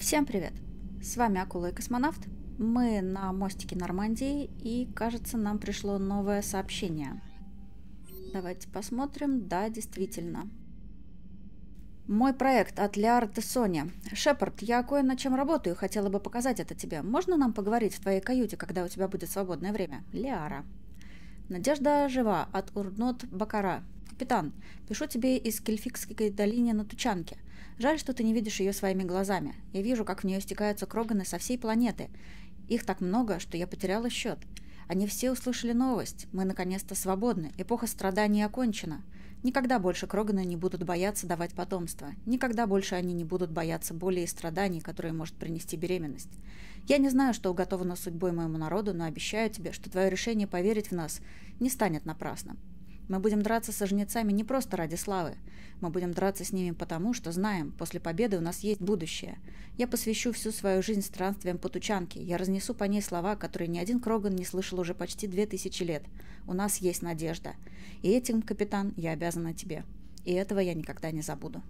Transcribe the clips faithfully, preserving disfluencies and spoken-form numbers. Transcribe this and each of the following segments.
Всем привет! С вами Акула и Космонавт. Мы на мостике Нормандии, и, кажется, нам пришло новое сообщение. Давайте посмотрим. Да, действительно. Мой проект от Лиара Тессони. Шепард, я кое над чем работаю, хотела бы показать это тебе. Можно нам поговорить в твоей каюте, когда у тебя будет свободное время? Лиара. Надежда жива от Урнот Бакара. Капитан, пишу тебе из Кельфикской долины на Тучанке. Жаль, что ты не видишь ее своими глазами. Я вижу, как в нее стекаются кроганы со всей планеты. Их так много, что я потеряла счет. Они все услышали новость. Мы наконец-то свободны. Эпоха страданий окончена. Никогда больше кроганы не будут бояться давать потомство. Никогда больше они не будут бояться боли и страданий, которые может принести беременность. Я не знаю, что уготовано судьбой моему народу, но обещаю тебе, что твое решение поверить в нас не станет напрасным. Мы будем драться со жнецами не просто ради славы. Мы будем драться с ними потому, что знаем, после победы у нас есть будущее. Я посвящу всю свою жизнь странствиям по Тучанке. Я разнесу по ней слова, которые ни один кроган не слышал уже почти две тысячи лет. У нас есть надежда. И этим, капитан, я обязана тебе. И этого я никогда не забуду.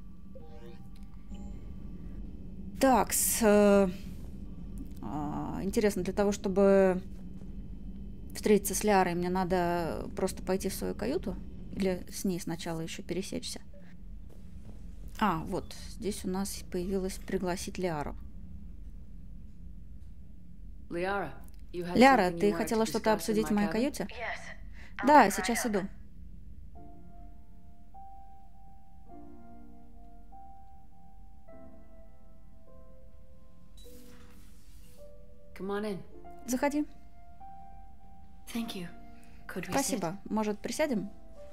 Так, с, э, э, интересно, для того, чтобы встретиться с Лиарой, мне надо просто пойти в свою каюту? Или с ней сначала еще пересечься? А, вот, здесь у нас появилось пригласить Лиару. Лиара, ты хотела что-то обсудить в моей каюте? Да, сейчас иду. Заходи. Спасибо. Может, присядем?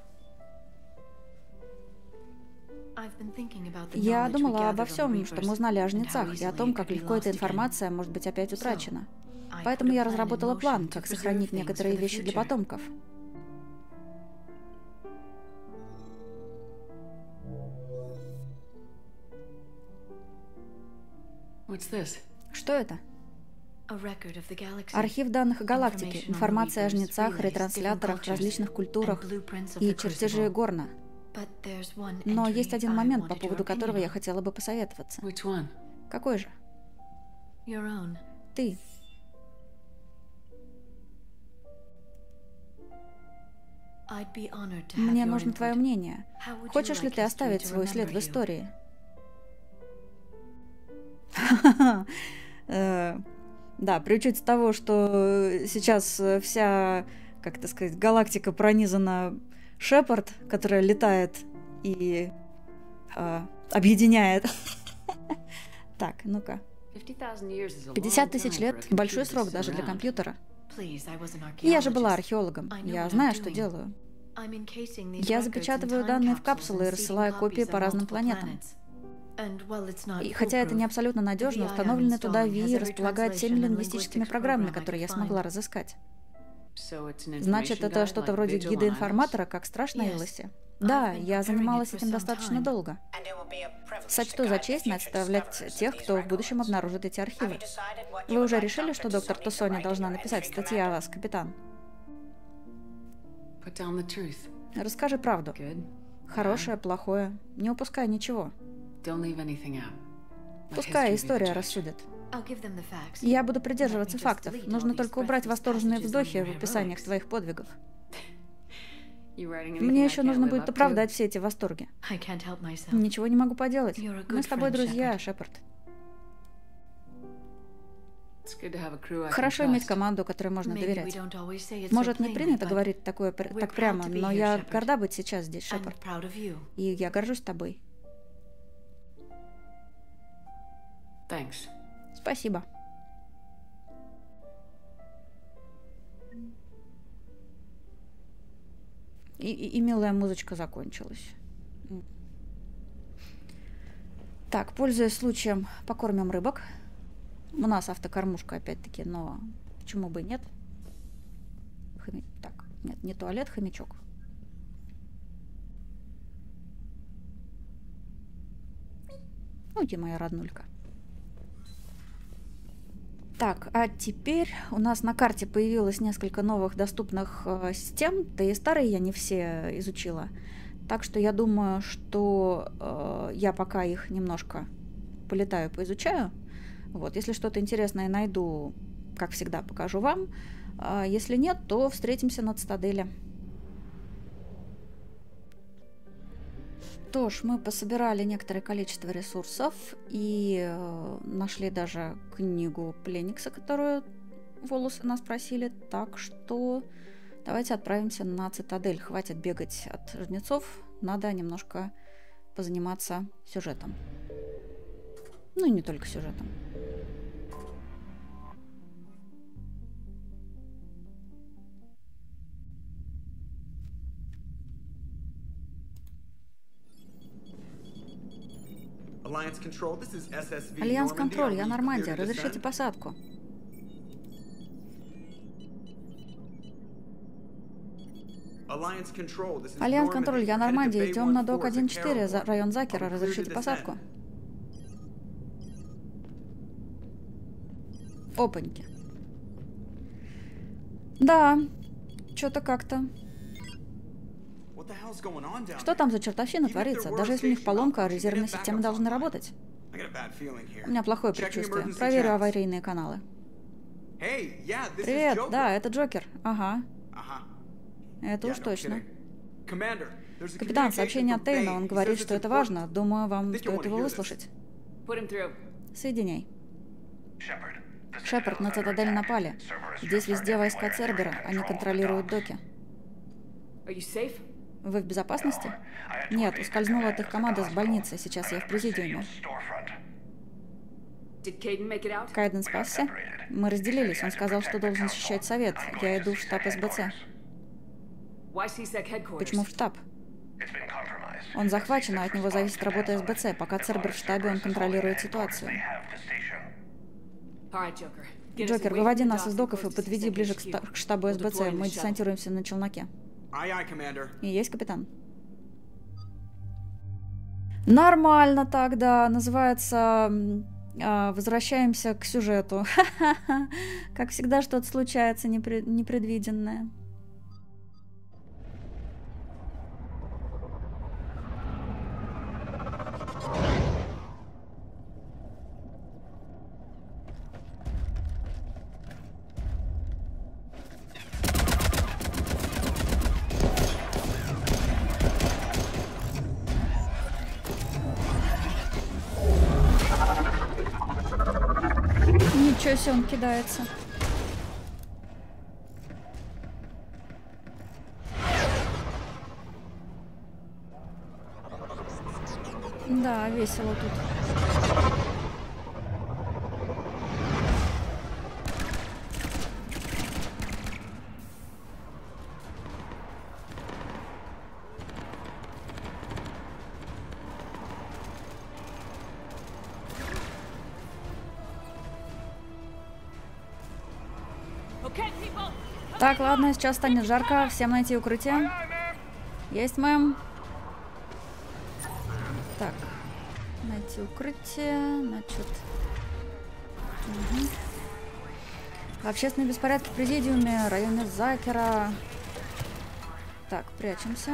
Я думала обо всем, что мы узнали о жнецах, и о том, как легко эта информация может быть опять утрачена. Поэтому я разработала план, как сохранить некоторые вещи для потомков. Что это? Архив данных о галактике, информация о жнецах, ретрансляторах, различных культурах и чертежи Горна. Но есть один момент, по поводу которого я хотела бы посоветоваться. Какой же? Ты. Мне нужно твое мнение. Хочешь ли ты оставить свой след в истории? Да, при учете того, что сейчас вся, как это сказать, галактика пронизана Шепард, которая летает и э, объединяет. Так, ну-ка. пятьдесят тысяч лет – большой срок даже для компьютера. Я же была археологом. Я знаю, что делаю. Я запечатываю данные в капсулы и рассылаю копии по разным планетам. И хотя это не абсолютно надежно, установленный туда ви располагает всеми лингвистическими программами, которые я смогла разыскать. Значит, это что-то вроде гида-информатора, как страж на Илосе? Да, я занималась этим достаточно долго. Сочту за честь наставлять тех, кто в будущем обнаружит эти архивы. Вы уже решили, что доктор Тессони должна написать статьи о вас, капитан? Расскажи правду. Хорошее, плохое. Не упускай ничего. Пускай история рассудит. Я буду придерживаться фактов. Нужно только убрать восторженные вздохи в описаниях твоих подвигов. Мне еще нужно будет оправдать все эти восторги. Ничего не могу поделать. Мы с тобой друзья, Шепард. Хорошо иметь команду, которой можно доверять. Может, не принято говорить такое так прямо, но я горда быть сейчас здесь, Шепард. И я горжусь тобой. Спасибо. И, и, и милая музычка закончилась. Так, пользуясь случаем, покормим рыбок. У нас автокормушка опять-таки, но почему бы нет? Хоми... Так, нет, не туалет, хомячок. Ну, где моя роднулька? Так, а теперь у нас на карте появилось несколько новых доступных э, систем, да и старые я не все изучила. Так что я думаю, что э, я пока их немножко полетаю, поизучаю. Вот, если что-то интересное найду, как всегда, покажу вам. А если нет, то встретимся на цитадели. Что ж, мы пособирали некоторое количество ресурсов и э, нашли даже книгу Пленникса, которую волосы нас просили. Так что давайте отправимся на цитадель. Хватит бегать от жнецов, надо немножко позаниматься сюжетом. Ну и не только сюжетом. Альянс Контроль, я Нормандия. Разрешите посадку. Альянс Контроль, я Нормандия. Идем на док один четыре, район Закера. Разрешите посадку. Опаньки. Да, что-то как-то. Что там за чертовщина творится? Даже если у них поломка, резервные системы должны работать. У меня плохое предчувствие. Проверю аварийные каналы. Привет, да, это Джокер. Ага. Это уж точно. Капитан, сообщение от Тейна. Он говорит, что это важно. Думаю, вам стоит его выслушать. Соединяй. Шепард, на цитадель напали. Здесь везде войска Цербера. Они контролируют доки. Вы в безопасности? Нет, ускользнула от их команды с больницы. Сейчас я в президиуме. Кайден спасся? Мы разделились. Он сказал, что должен защищать совет. Я иду в штаб эс бэ цэ. Почему в штаб? Он захвачен, а от него зависит работа эс бэ цэ. Пока Цербер в штабе, он контролирует ситуацию. Джокер, выводи нас из доков и подведи ближе к, к штабу эс бэ цэ. Мы десантируемся на челноке. И есть, капитан. Нормально тогда. Называется э, «Возвращаемся к сюжету». Как всегда, что-то случается непред... непредвиденное. Ничего себе, он кидается. Да, весело тут. Так, ладно, сейчас станет жарко. Всем найти укрытие. Есть, мэм. Так, найти укрытие. Значит. Угу. Общественные беспорядки в президиуме, районе Закера. Так, прячемся.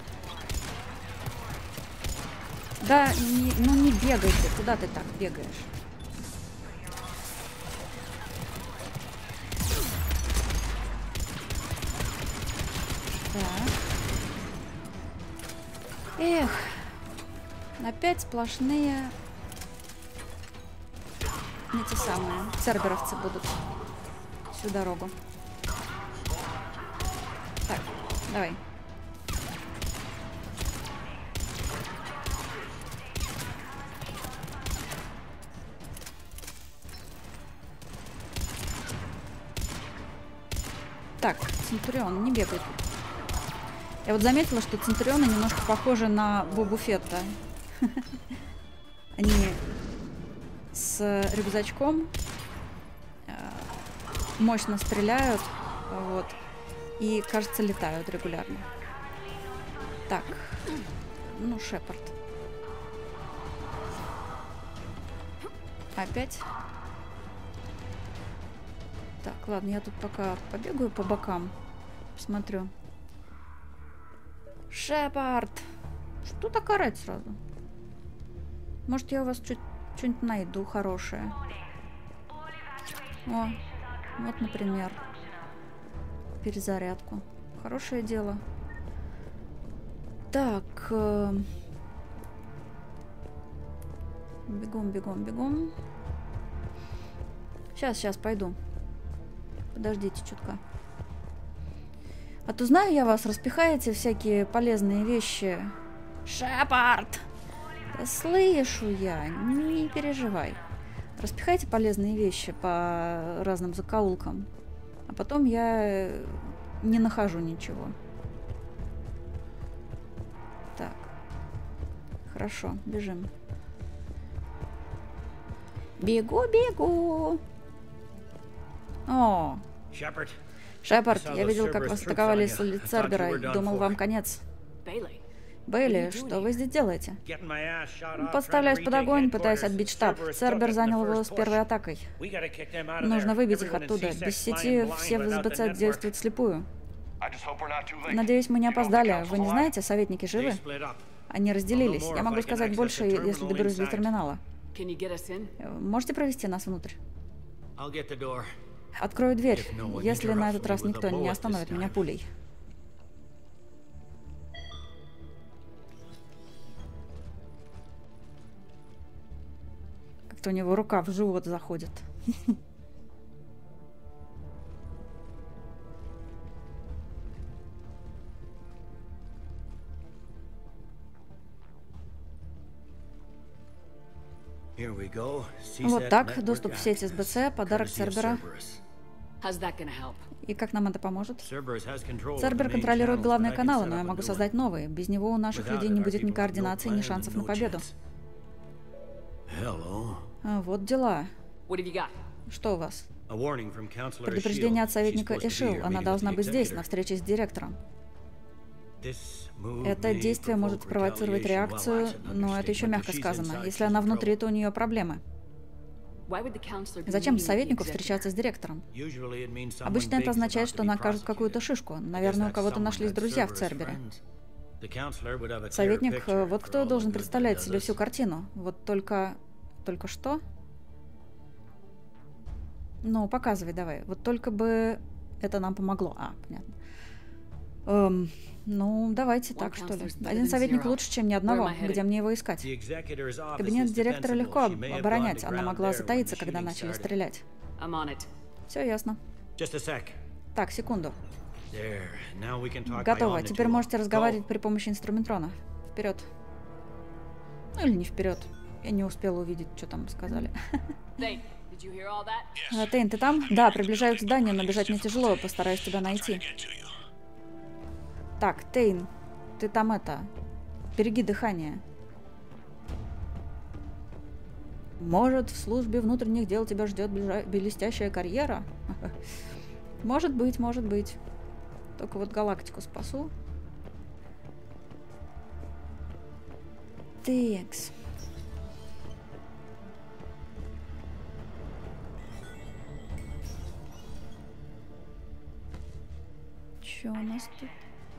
Да, не, ну не бегайте. Куда ты так бегаешь? Так. Эх, опять сплошные эти самые церберовцы будут всю дорогу. Так, давай. Так, Центурион, не бегай тут. Я вот заметила, что Центурионы немножко похожи на Бобу Фетта. Они с рюкзачком мощно стреляют, вот, и, кажется, летают регулярно. Так, ну, Шепард. Опять. Так, ладно, я тут пока побегаю по бокам, посмотрю. Шепард! Что так орать сразу? Может, я у вас чуть Что-нибудь найду хорошее. О, вот, например, перезарядку. Хорошее дело. Так. Э, бегом, бегом, бегом. Сейчас, сейчас пойду. Подождите чутка. А то знаю я вас, распихаете всякие полезные вещи. Шепард! Да слышу я, не переживай. Распихайте полезные вещи по разным закоулкам. А потом я не нахожу ничего. Так. Хорошо, бежим. Бегу, бегу. О! Шепард, я видел, как вас атаковали с Цербера и думал, вам конец. Бейли, что вы здесь делаете? Подставляюсь под огонь, пытаясь отбить штаб. Цербер занял его с первой атакой. Нужно выбить их оттуда. Без сети все в СБЦ действуют вслепую. Надеюсь, мы не опоздали. Вы не знаете, советники живы? Они разделились. Я могу сказать больше, если доберусь до терминала. Можете провести нас внутрь? Открою дверь, если на этот раз никто не остановит меня пулей. Как-то у него рука в живот заходит. Вот так, доступ в сеть СБЦ, подарок Цербера. И как нам это поможет? Цербер контролирует главные каналы, но я могу создать новые. Без него у наших людей не будет ни координации, ни шансов на победу. А, вот дела. Что у вас? Предупреждение от советника Эшил. Она должна быть здесь, на встрече с директором. Это действие может спровоцировать реакцию, но это еще мягко сказано. Если она внутри, то у нее проблемы. Зачем советнику встречаться с директором? Обычно это означает, что накажут какую-то шишку. Наверное, у кого-то нашлись друзья в Цербере. Советник, вот кто должен представлять себе всю картину. Вот только... Только что? Ну, показывай давай. Вот только бы это нам помогло. А, понятно. Эм, ну, давайте так, что ли. Один советник лучше, чем ни одного. Где мне его искать? Кабинет директора легко оборонять. Она могла затаиться, когда начали стрелять. Все ясно. Так, секунду. Готово. Теперь можете разговаривать при помощи инструментрона. Вперед. Ну или не вперед. Я не успела увидеть, что там сказали. Тейн, ты там? Да, приближаюсь к зданию, но бежать мне тяжело. Постараюсь тебя найти. Так, Тейн, ты там это... Береги дыхание. Может, в службе внутренних дел тебя ждет блестящая карьера? Может быть, может быть. Только вот галактику спасу. Текс. Что у нас тут?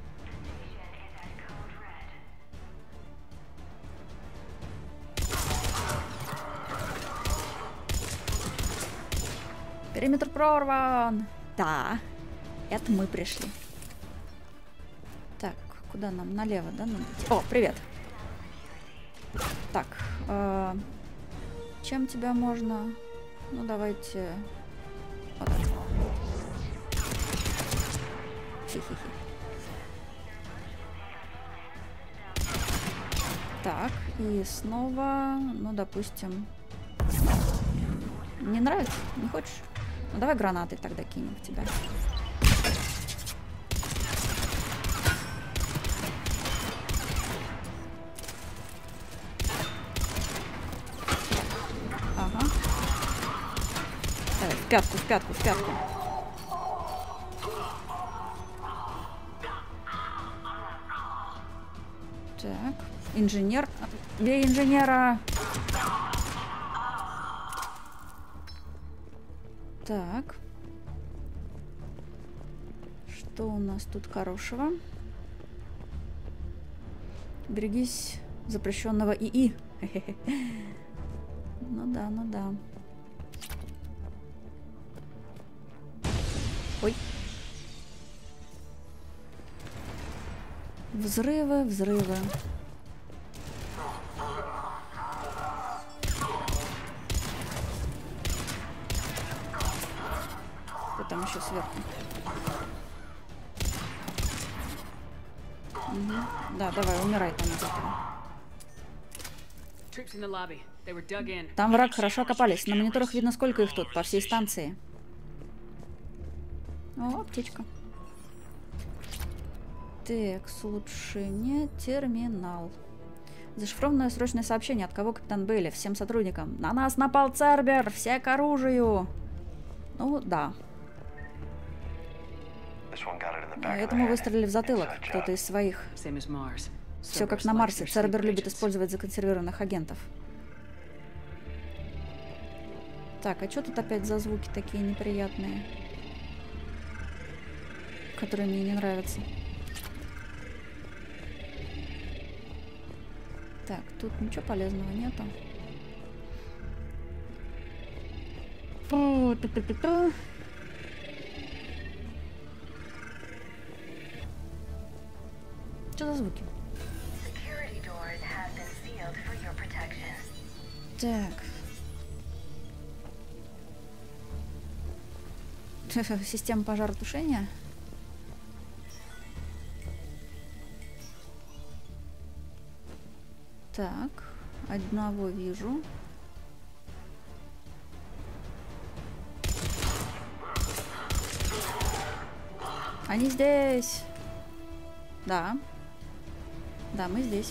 Периметр прорван. Да, это мы пришли. Так, куда нам? Налево, да? Надо идти? О, привет. Так, э, чем тебя можно? Ну, давайте... Вот так. Хи-хи-хи. Так, и снова, ну, допустим... Не нравится? Не хочешь? Ну, давай гранаты тогда кинем в тебя. Ага. Давай, в пятку, в пятку, в пятку. Так, инженер. Бей инженера. Так. Что у нас тут хорошего? Берегись запрещенного ИИ. Ну да, ну да. Ой. Взрывы, взрывы. Кто там еще сверху? Угу. Да, давай, умирай там от этого. Там враг, хорошо окопались. На мониторах видно, сколько их тут по всей станции. О, птичка. Так, улучшение, терминал. Зашифрованное срочное сообщение. От кого, капитан Бейли? Всем сотрудникам. На нас напал Цербер! Все к оружию! Ну, да. Этому выстрелили в затылок. Кто-то из своих. Все как на Марсе. Цербер любит использовать законсервированных агентов. Так, а что тут опять за звуки такие неприятные? Которые мне не нравятся. Так, тут ничего полезного нету. Фу, ту-ту-ту-ту. Что за звуки? Так. Система пожаротушения. Так, одного вижу. Они здесь. Да. Да, мы здесь.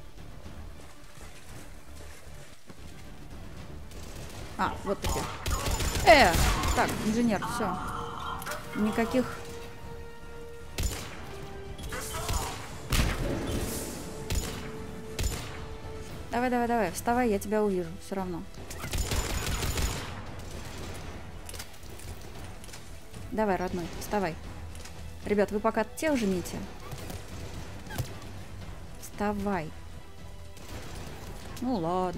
А, вот такие. Э, так, инженер, все. Никаких. Давай, давай, давай, вставай, я тебя увижу, все равно. Давай, родной, вставай. Ребят, вы пока тех жмите. Вставай. Ну ладно.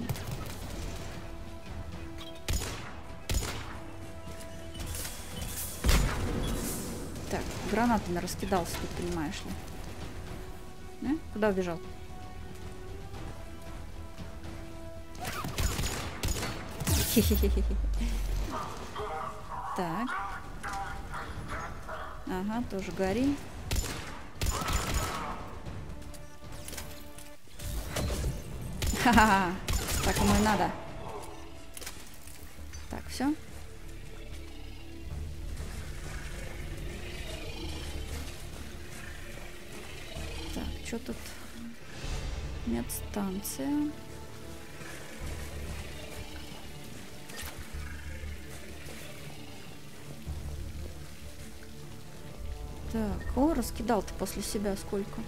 Так, гранатами раскидался тут, понимаешь ли. Э? Куда убежал? Так. Ага, тоже гори. Ха-ха-ха. Так ему и надо. Так, все. Так, что тут? Медстанция. Так, о, раскидал-то после себя сколько.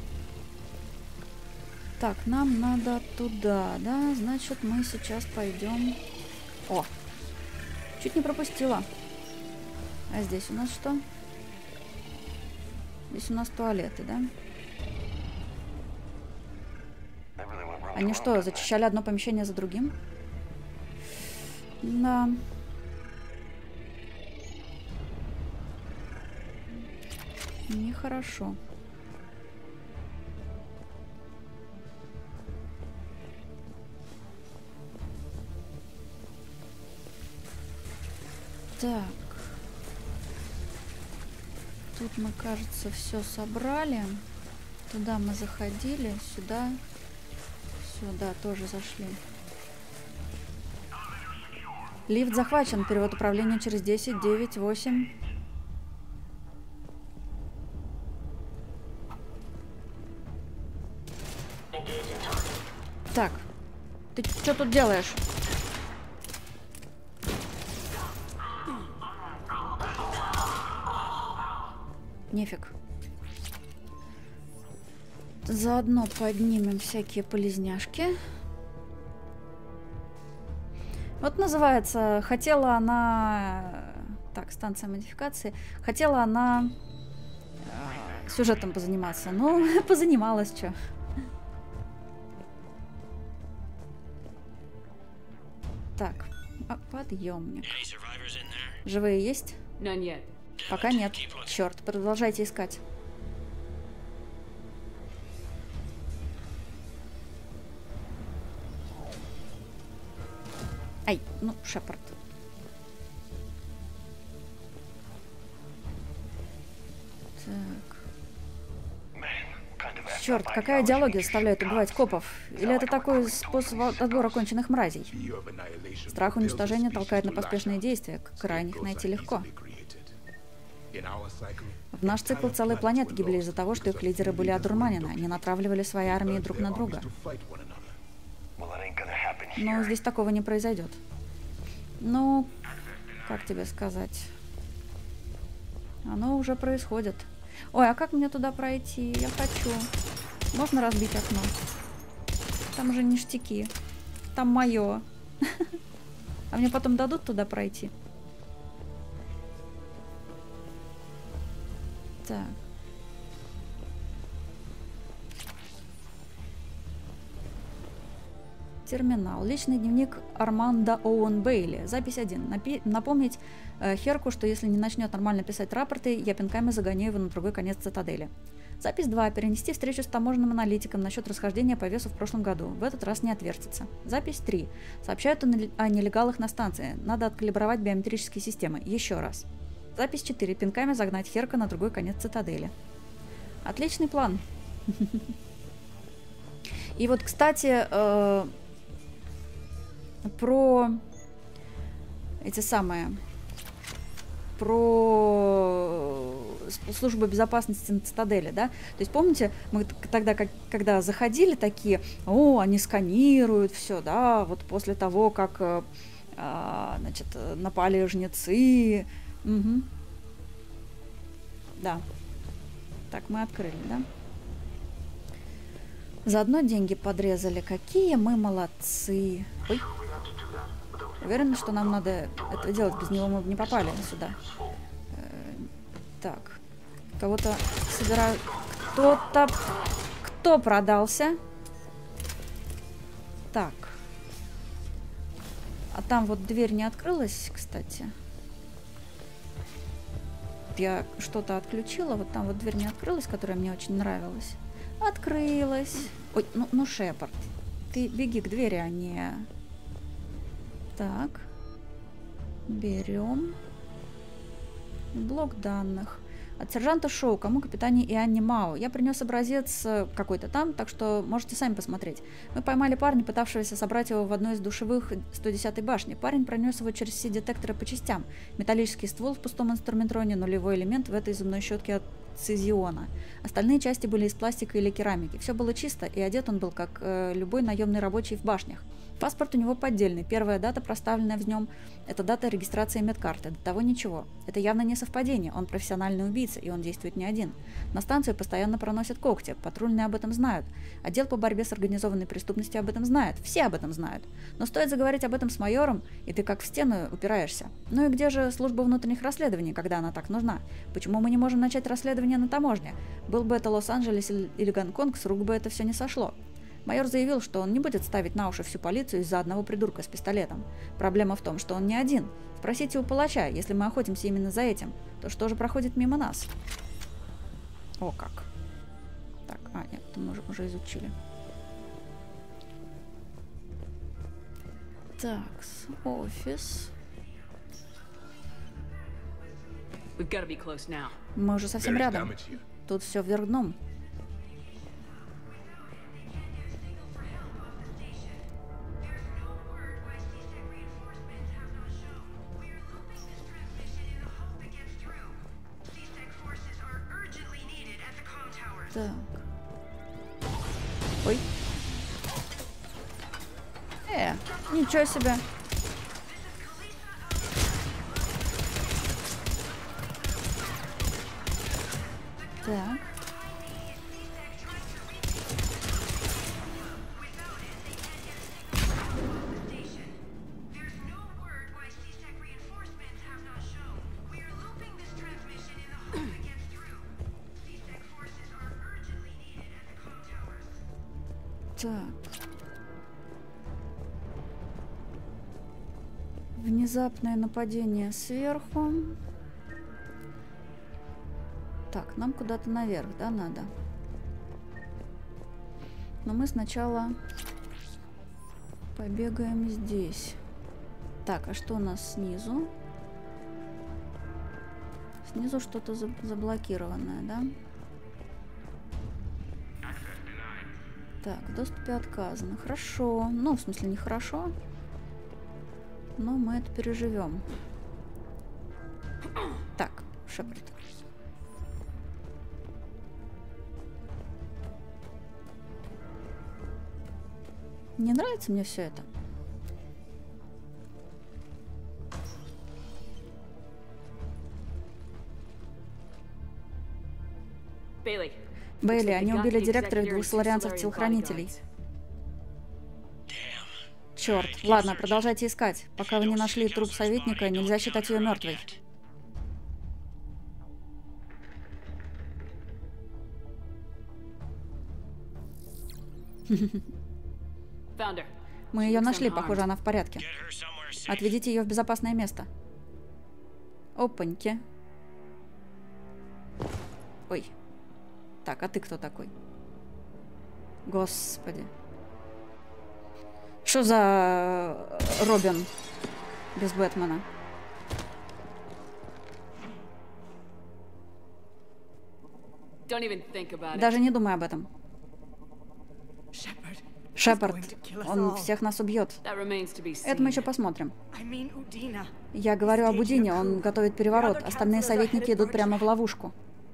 Так, нам надо туда, да? Значит, мы сейчас пойдем. О, чуть не пропустила. А здесь у нас что? Здесь у нас туалеты, да? Они что, зачищали одно помещение за другим? Да. Нехорошо. Так. Тут мы, кажется, все собрали. Туда мы заходили, сюда. Сюда тоже зашли. Лифт захвачен. Перевод управления через десять, девять, восемь. Так, ты что тут делаешь? Нефиг. Заодно поднимем всякие полезняшки. Вот называется, хотела она... Так, станция модификации. Хотела она э, сюжетом позаниматься. Ну, позанималась, что. Так, а, подъемник. Живые есть? Пока нет. Черт, продолжайте искать. Ай, ну, Шепард. Так. Черт, какая идеология заставляет убивать копов? Или это такой способ отбора конченых мразей? Страх уничтожения толкает на поспешные действия. Крайних найти легко. В наш цикл целые планеты гибли из-за того, что их лидеры были одурманены. Они натравливали свои армии друг на друга. Но здесь такого не произойдет. Ну, как тебе сказать? Оно уже происходит. Ой, а как мне туда пройти? Я хочу. Можно разбить окно? Там же ништяки. Там мое. А мне потом дадут туда пройти? Так. Терминал. Личный дневник Армандо Оуэн Бейли. Запись один. Напи напомнить э, Херку, что если не начнет нормально писать рапорты, я пинками загоню его на другой конец цитадели. Запись два. Перенести встречу с таможенным аналитиком насчет расхождения по весу в прошлом году. В этот раз не отвертится. Запись три. Сообщают о, о нелегалах на станции. Надо откалибровать биометрические системы. Еще раз. Запись четыре. Пинками загнать Херка на другой конец цитадели. Отличный план. И вот, кстати, э про эти самые, про службу безопасности на цитадели, да? То есть помните, мы тогда, как, когда заходили, такие, о, они сканируют все, да, вот после того, как, а, значит, напали жнецы. Угу. Да. Так, мы открыли, да? Заодно деньги подрезали. Какие мы молодцы. Ой. Уверена, что нам надо это делать. Без него мы бы не попали сюда. Э, так. Кого-то собирают. Кто-то... Кто продался? Так. А там вот дверь не открылась, кстати. Я что-то отключила. Вот там вот дверь не открылась, которая мне очень нравилась. Открылась. Ой, ну, ну Шепард. Ты беги к двери, а не... Так. Берем. Блок данных. От сержанта Шоу, кому капитане и Анне Мао. Я принес образец какой-то там, так что можете сами посмотреть. Мы поймали парня, пытавшегося собрать его в одной из душевых сто десятой башни. Парень пронес его через все детекторы по частям. Металлический ствол в пустом инструментроне, нулевой элемент в этой зубной щетке от цезиона. Остальные части были из пластика или керамики. Все было чисто, и одет он был, как э, любой наемный рабочий в башнях. Паспорт у него поддельный. Первая дата, проставленная в нем, это дата регистрации медкарты. До того ничего. Это явно не совпадение. Он профессиональный убийца, и он действует не один. На станцию постоянно проносят когти. Патрульные об этом знают. Отдел по борьбе с организованной преступностью об этом знает. Все об этом знают. Но стоит заговорить об этом с майором, и ты как в стену упираешься. Ну и где же служба внутренних расследований, когда она так нужна? Почему мы не можем начать расследование на таможне? Был бы это Лос-Анджелес или Гонконг, с рук бы это все не сошло. Майор заявил, что он не будет ставить на уши всю полицию из-за одного придурка с пистолетом. Проблема в том, что он не один. Спросите у палача, если мы охотимся именно за этим, то что же проходит мимо нас? О, как. Так, а, нет, это мы уже, уже изучили. Так, офис. Мы уже совсем рядом. Тут все вверх дном. Так. Ой. Э, ничего себе. Так. Так. Внезапное нападение сверху. Так, нам куда-то наверх, да, надо? Но мы сначала побегаем здесь. Так, а что у нас снизу? Снизу что-то заблокированное, да? Так, в доступе отказано. Хорошо. Ну, в смысле, нехорошо. Но мы это переживем. Так, Шепард. Не нравится мне все это. Бейли, они убили директора и двух соларианцев-телохранителей. Черт. Ладно, продолжайте искать. Пока вы не нашли труп советника, нельзя считать ее мертвой. Мы ее нашли, похоже, она в порядке. Отведите ее в безопасное место. Опаньки. Ой. Так, а ты кто такой? Господи. Что за Робин без Бэтмена? Даже не думай об этом. Шепард, он всех нас убьет. Это мы еще посмотрим. Я говорю об Удине, он готовит переворот. Остальные советники идут прямо в ловушку.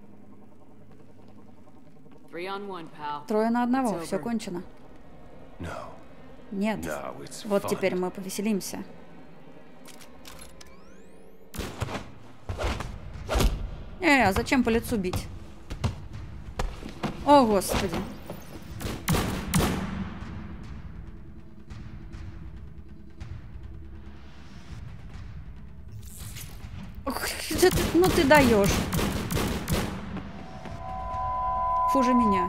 Трое на одного, все кончено. Нет. Вот теперь мы повеселимся. Э, а зачем по лицу бить? О, Господи. Ну ты даешь. Хуже меня.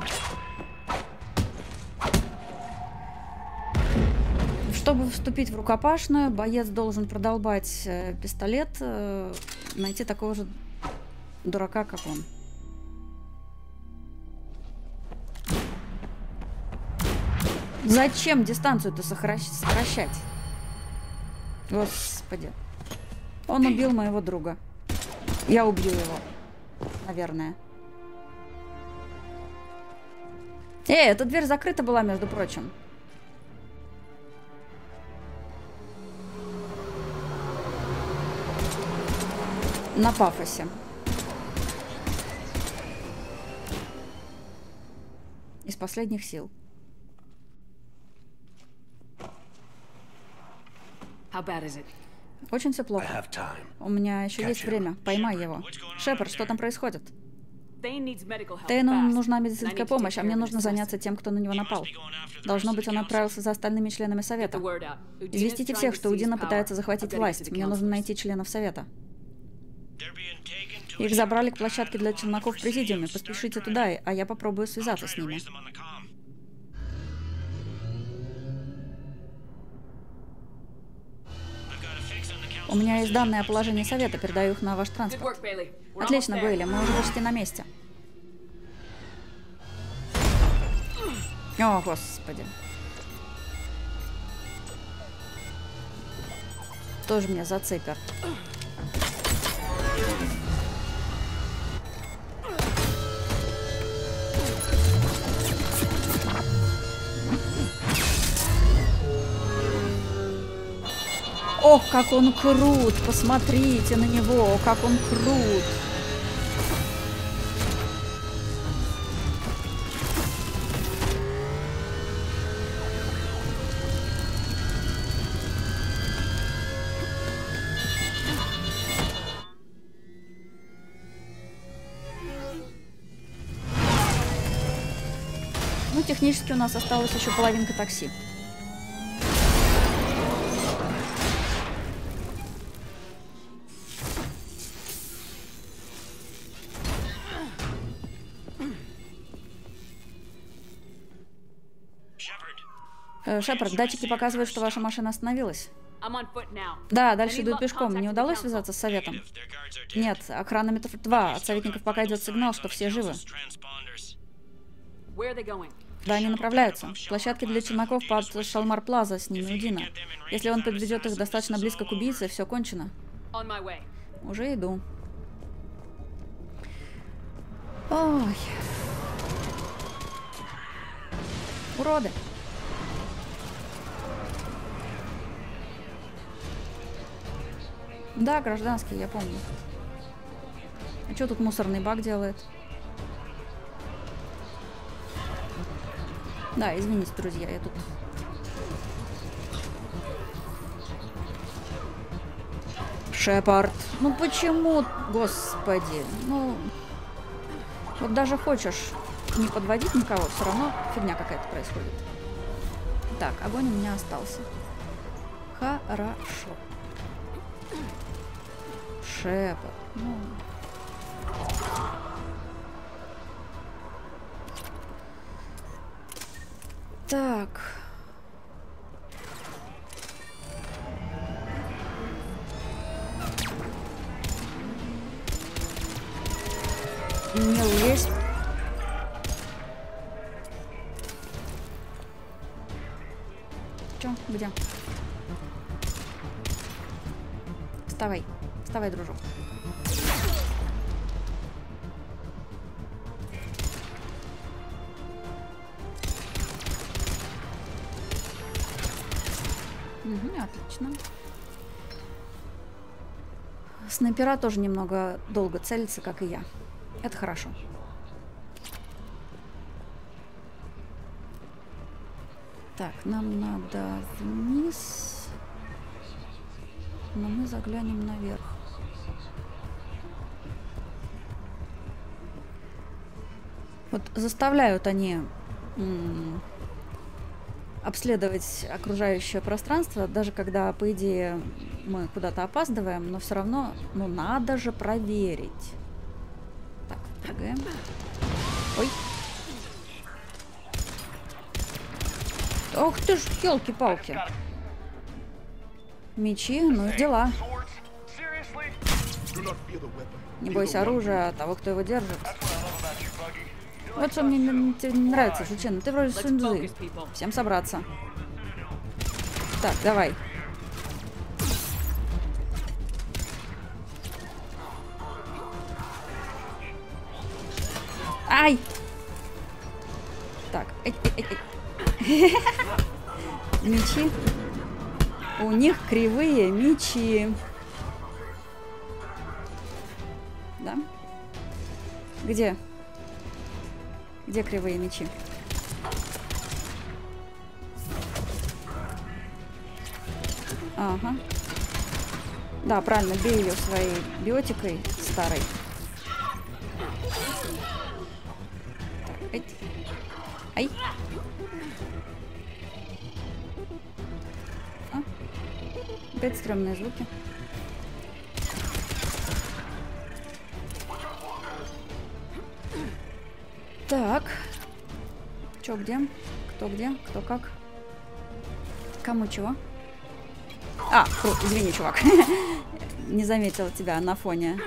Чтобы вступить в рукопашную, боец должен продолбать э, пистолет, э, найти такого же дурака, как он. Зачем дистанцию-то сокращать? Господи. Он убил моего друга. Я убью его. Наверное. Эй, эта дверь закрыта была, между прочим. На пафосе. Из последних сил. Очень все плохо. У меня еще есть время. Поймай его. Шепард, что там происходит? Тейну нужна медицинская помощь, а мне нужно заняться тем, кто на него напал. Должно быть, он отправился за остальными членами Совета. Известите всех, что Удина пытается захватить власть. Мне нужно найти членов Совета. Их забрали к площадке для челноков в Президиуме. Поспешите туда, а я попробую связаться с ними. У меня есть данные о положении Совета, передаю их на ваш транспорт. Отлично, Бейли, мы уже почти на месте. О, Господи. Тоже мне зацепер. Ох, как он крут! Посмотрите на него, как он крут! Ну, технически у нас осталась еще половинка такси. Шепард, датчики показывают, что ваша машина остановилась. Да, дальше иду пешком. Не удалось связаться с советом? Нет, охрана метров два. От советников пока идет сигнал, что все живы. Куда они направляются? Площадки для челноков под Шалмар-Плаза, с ними Удина. Если он подведет их достаточно близко к убийце, все кончено. Уже иду. Ой. Уроды. Да, гражданский, я помню. А что тут мусорный бак делает? Да, извините, друзья, я тут... Шепард. Ну почему, господи? Ну... Вот даже хочешь не подводить никого, все равно фигня какая-то происходит. Так, огонь у меня остался. Хорошо. Шепард. Ну... Так. Не лезь. Чё? Где? Вставай. Вставай, дружок. Угу, отлично. Снайпера тоже немного долго целятся, как и я. Это хорошо. Так, нам надо вниз. Но мы заглянем наверх. Вот заставляют они обследовать окружающее пространство, даже когда, по идее, мы куда-то опаздываем, но все равно, ну, надо же проверить. Так, прыгаем. Ой. Ох ты ж, елки-палки. Мечи, ну и дела. Не бойся оружия того, кто его держит. Вот что мне не нравится, Жучен. Ты вроде Сунь-Дзы. Всем собраться. Так, давай. Ай! Так, эй, эй, эй. Мечи. У них кривые мечи. Да? Где? Где кривые мечи? Ага. Да, правильно, бей ее своей биотикой старой. Так, эй. Ай. А? Опять стрёмные звуки. Так. Чё, где? Кто где? Кто как? Кому чего? А, фу, извини, чувак. Не заметила тебя на фоне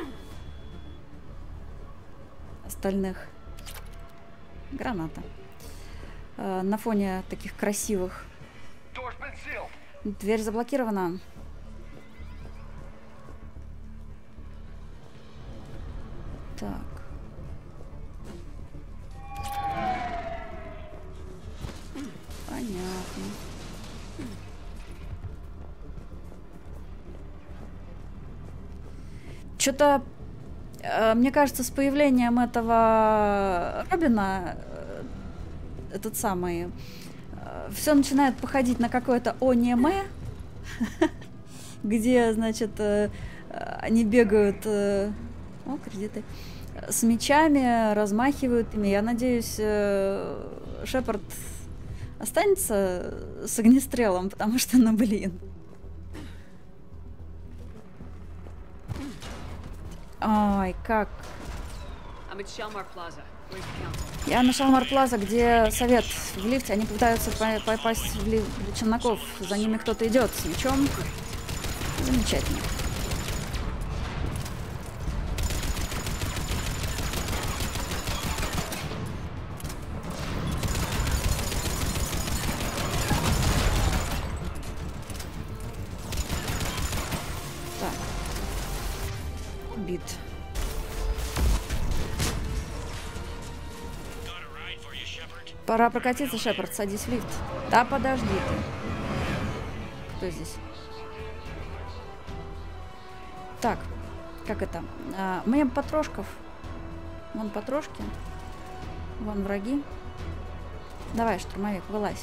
остальных. Граната. Э, на фоне таких красивых. Дверь заблокирована. Так. Понятно. Что-то, э, мне кажется, с появлением этого Робина, э, этот самый, э, все начинает походить на какое-то аниме, где, значит, э, они бегают, э, о, кредиты, с мечами, размахивают ими. Я надеюсь, э, Шепард останется с огнестрелом, потому что, ну, блин. Ой, как? Я на Шалмар-Плаза, где совет в лифте. Они пытаются попасть в лифт челноков. За ними кто-то идет с мечом. Замечательно. Так. Бит. Пора прокатиться, Шепард, садись в лифт. Да подожди ты. Кто здесь? Так, как это? А, мне потрошков. Вон потрошки. Вон враги. Давай, штурмовик, вылазь.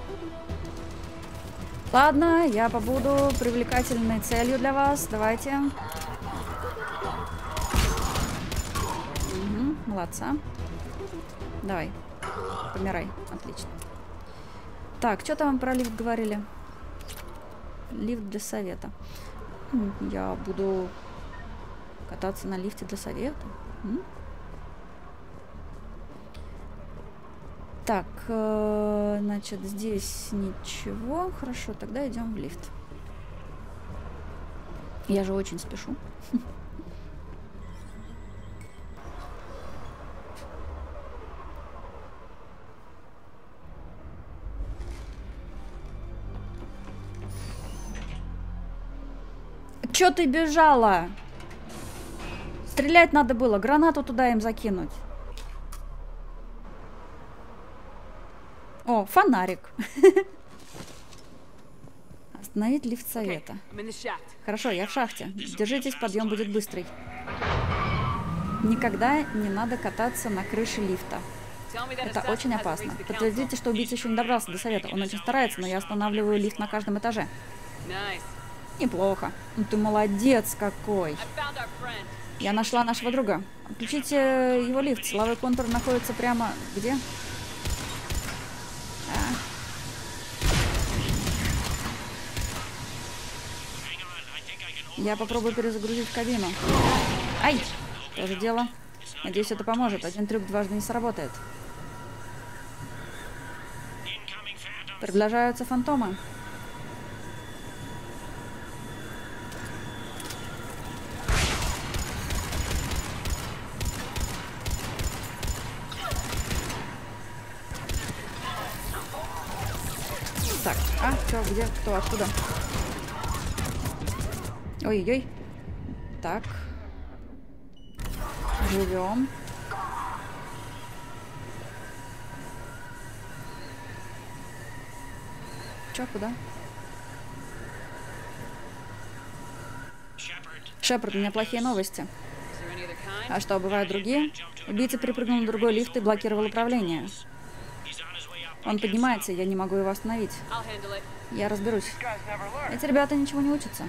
Ладно, я побуду привлекательной целью для вас. Давайте. Угу, молодца. Давай. Помирай. Отлично. Так, что там про лифт говорили? Лифт для совета. Я буду кататься на лифте для совета. М? Так, э, значит, здесь ничего. Хорошо, тогда идем в лифт. Я же очень спешу. Чё ты бежала? Стрелять надо было, гранату туда им закинуть. О, фонарик. Остановить лифт совета. Хорошо, я в шахте. Держитесь, подъем будет быстрый. Никогда не надо кататься на крыше лифта. Это очень опасно. Подтвердите, что убийца еще не добрался до совета. Он очень старается, но я останавливаю лифт на каждом этаже. Неплохо. Ну ты молодец какой. Я нашла нашего друга. Отключите его лифт. Силовой контур находится прямо... Где? А. Я попробую перезагрузить кабину. Ай! Тоже дело. Надеюсь, это поможет. Один трюк дважды не сработает. Приближаются фантомы. Так, а, что, где, кто, откуда? Ой-ой-ой. Так. Живем. Чё, куда? Шепард, у меня плохие новости. А что, бывают другие? Убийца перепрыгнул на другой лифт и блокировал управление. Он поднимается, я не могу его остановить. Я разберусь. Эти ребята ничего не учатся.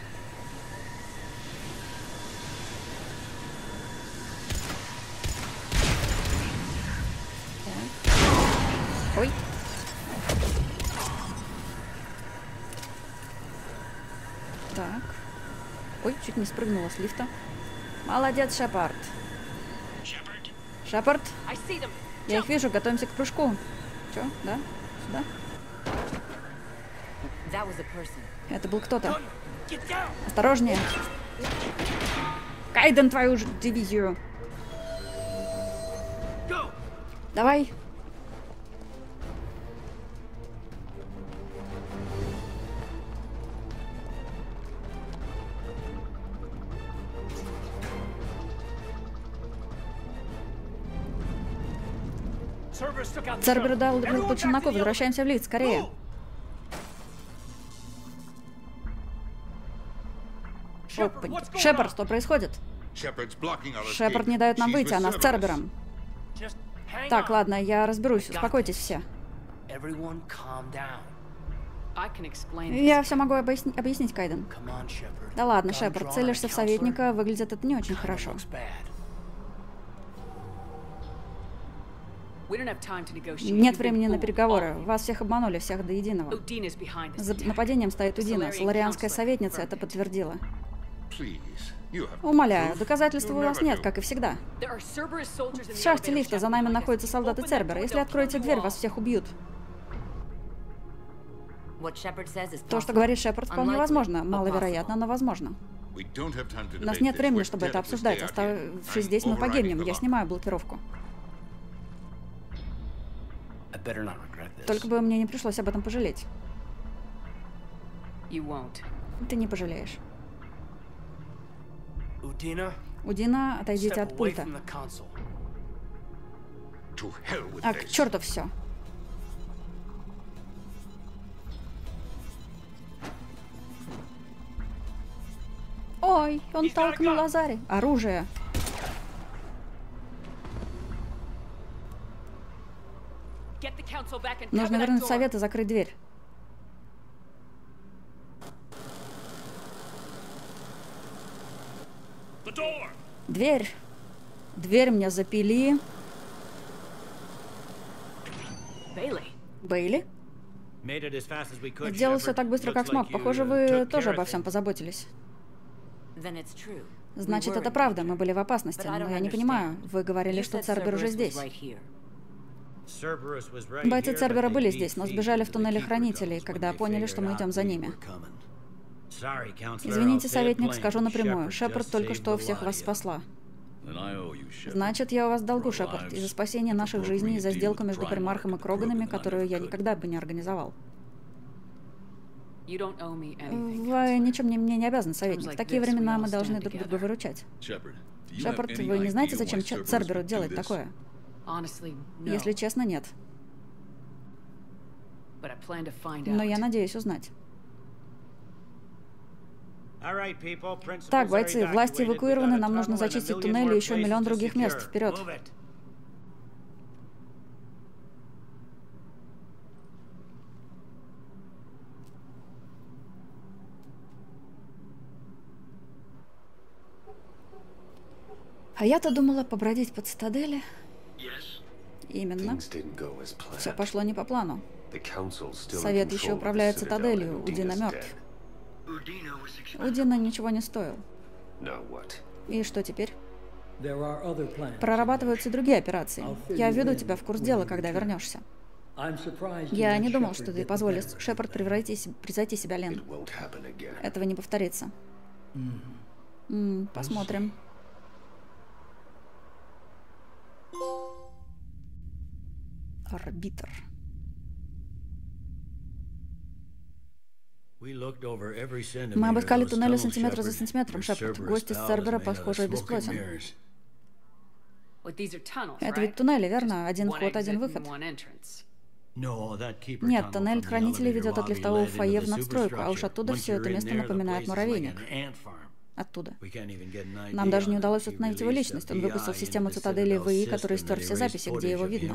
Так. Ой. Так. Ой, чуть не спрыгнула с лифта. Молодец, Шепард. Шепард? Я их вижу, готовимся к прыжку. Чё? Да? Сюда? Это был кто-то. Осторожнее. Кайден, твою же дивизию. Давай. Цербер дал по челноку. Возвращаемся в лифт. Скорее. Опа. Шепард, что происходит? Шепард не дает нам выйти, она с Цербером. Так, ладно, я разберусь. Успокойтесь все. Я все могу объясни объяснить, Кайден. Да ладно, Шепард, целишься в советника, выглядит это не очень хорошо. Нет времени на переговоры. Вас всех обманули, всех до единого. За нападением стоит Удина. Соларианская советница это подтвердила. Умоляю, доказательств у вас нет, как и всегда. В шахте лифта за нами находятся солдаты Цербера. Если откроете дверь, вас всех убьют. То, что говорит Шепард, вполне возможно. Маловероятно, но возможно. У нас нет времени, чтобы это обсуждать. Оставшись здесь, мы погибнем. Я снимаю блокировку. Только бы мне не пришлось об этом пожалеть. Ты не пожалеешь. Удина, отойдите от пульта. А, к черту все. Ой, он толкнул Азари. Оружие. Нужно вернуть совет и закрыть дверь. Дверь. Дверь мне запили. Бейли? Сделал все так быстро, как смог. Похоже, вы тоже обо всем позаботились. Значит, это правда. Мы были в опасности. Но я не понимаю. Вы говорили, что Цербер уже здесь. Бойцы Цербера были здесь, но сбежали в туннеле хранителей, когда поняли, что мы идем за ними. Извините, советник, скажу напрямую. Шепард только что всех вас спасла. Значит, я у вас в долгу, Шепард, из-за спасения наших жизней, и за сделку между Примархом и Кроганами, которую я никогда бы не организовал. Вы ничем мне, мне не обязаны, советник. В такие времена мы должны друг друга выручать. Шепард, вы не знаете, зачем Церберу делать такое? Если честно, нет. Но я надеюсь узнать. Так, бойцы, власти эвакуированы, нам нужно зачистить туннель и еще миллион других мест. Вперед! А я-то думала побродить по цитадели. Именно. Все пошло не по плану. Совет еще управляет цитаделью. Удина мертв. Удина ничего не стоил. И что теперь? Прорабатываются другие операции. Я введу тебя в курс дела, когда вернешься. Я не думал, что ты позволишь Шепард превзойти себя, Лен. Этого не повторится. М-м, посмотрим. Арбитр. Мы обыскали туннели сантиметр за сантиметром, Шепард. Гость из Цербера, похоже, бесплотен. Это ведь туннели, верно? Один вход, один выход. Нет, тоннель хранителей ведет от лифтового фойе в надстройку, а уж оттуда все это место напоминает муравейник. Оттуда. Нам даже не удалось установить его личность. Он выпустил систему цитадели ВИ, который стер все записи, где его видно.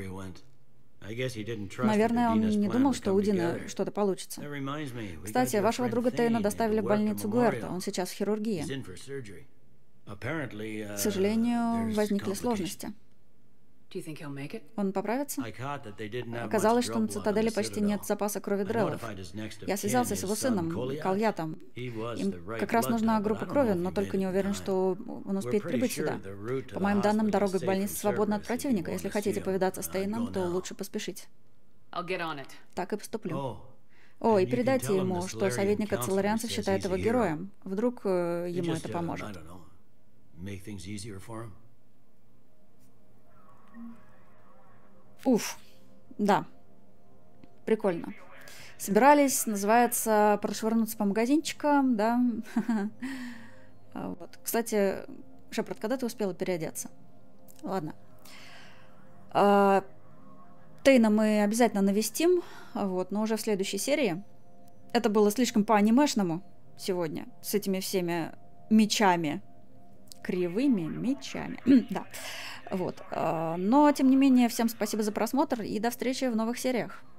Наверное, он не думал, что у Удина что-то получится. Кстати, вашего друга Тейна доставили в больницу Гуэрта. Он сейчас в хирургии. К сожалению, возникли сложности. Он поправится? Оказалось, что на цитадели почти нет запаса крови Дреллов. Я связался с его сыном, Кальятом. Им как раз нужна группа крови, но только не уверен, что он успеет прибыть сюда. По моим данным, дорога к больнице свободна от противника. Если хотите повидаться с Тейном, то лучше поспешить. Так и поступлю. О, и передайте ему, что советник от Целарианцев считает его героем. Вдруг э, ему это поможет. Уф, да, прикольно. Собирались, называется, прошвырнуться по магазинчикам, да. Вот. Кстати, Шепард, когда ты успела переодеться? Ладно. А, Тейна мы обязательно навестим, вот, но уже в следующей серии. Это было слишком по-анимешному сегодня, с этими всеми мечами. Кривыми мечами, да. Вот. Но, тем не менее, всем спасибо за просмотр и до встречи в новых сериях.